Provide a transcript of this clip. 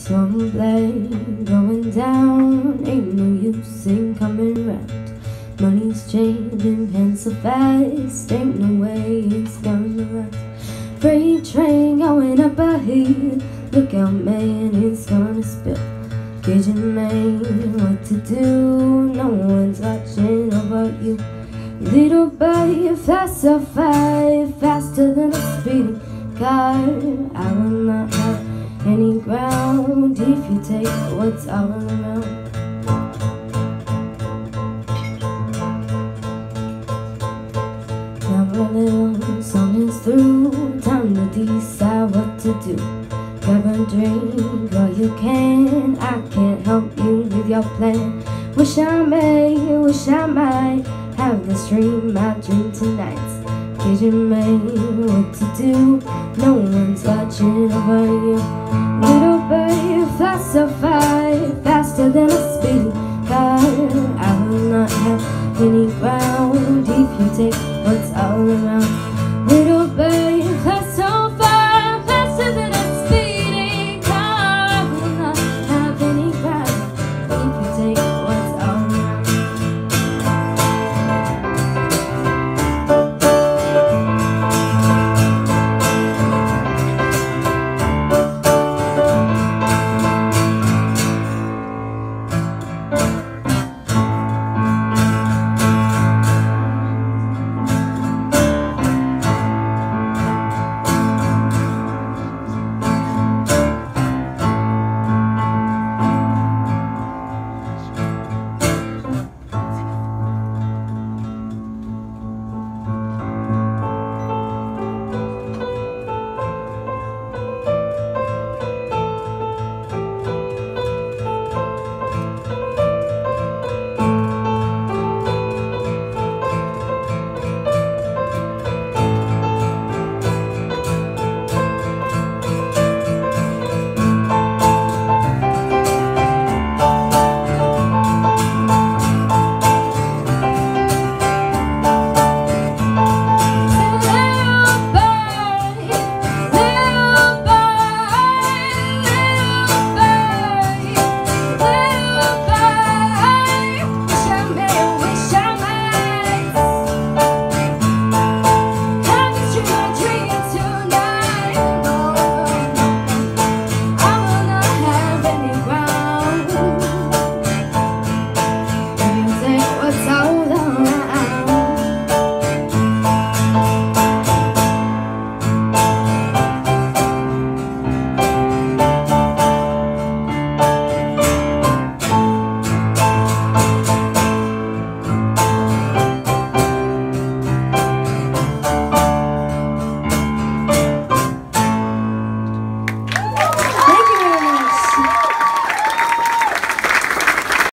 One blade going down, ain't no use in coming round. Money's changing hands so fast, ain't no way it's gonna last. Freight train going up ahead, look out man, it's gonna spill. Gauging man, what to do, no one's watching over you. Little bird, fast so far, faster than a speeding car. I will not have any ground if you take what's all around. Now a little song is through, time to decide what to do. Grab a drink while you can, I can't help you with your plan. Wish I might have this dream I dream tonight. Gauging me what to do, no one's watching over you.